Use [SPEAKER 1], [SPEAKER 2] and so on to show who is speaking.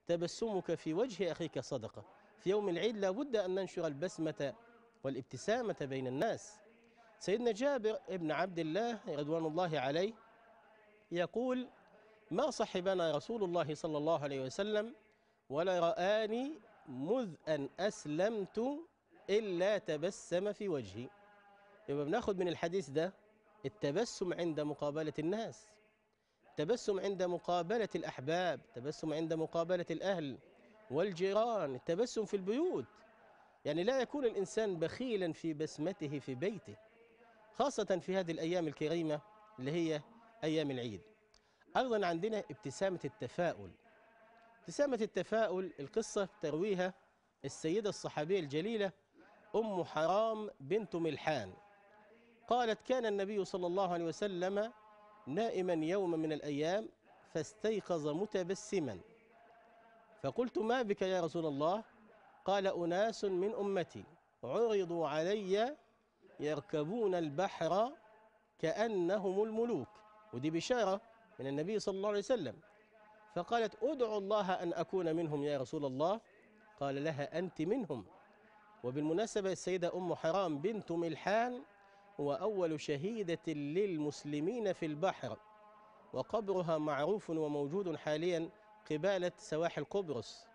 [SPEAKER 1] تبسمك في وجه أخيك صدقة. في يوم العيد لابد أن ننشر البسمة والابتسامة بين الناس. سيدنا جابر بن عبد الله رضوان الله عليه يقول: ما صحبنا رسول الله صلى الله عليه وسلم ولا رآني مذ أن أسلمت إلا تبسم في وجهي. يبقى بناخد من الحديث ده التبسم عند مقابلة الناس، التبسم عند مقابلة الأحباب، التبسم عند مقابلة الأهل والجيران، التبسم في البيوت. يعني لا يكون الإنسان بخيلا في بسمته في بيته، خاصة في هذه الأيام الكريمة اللي هي أيام العيد. أيضا عندنا ابتسامة التفاؤل. ابتسامة التفاؤل القصة ترويها السيدة الصحابية الجليلة أم حرام بنت ملحان. قالت: كان النبي صلى الله عليه وسلم نائما يوما من الأيام فاستيقظ متبسما، فقلت: ما بك يا رسول الله؟ قال: أناس من أمتي عرضوا علي يركبون البحر كأنهم الملوك. ودي بشارة من النبي صلى الله عليه وسلم. فقالت: أدعو الله أن أكون منهم يا رسول الله. قال لها: أنت منهم. وبالمناسبة السيدة أم حرام بنت ملحان هو أول شهيدة للمسلمين في البحر، وقبرها معروف وموجود حاليا قبالة سواحل قبرص.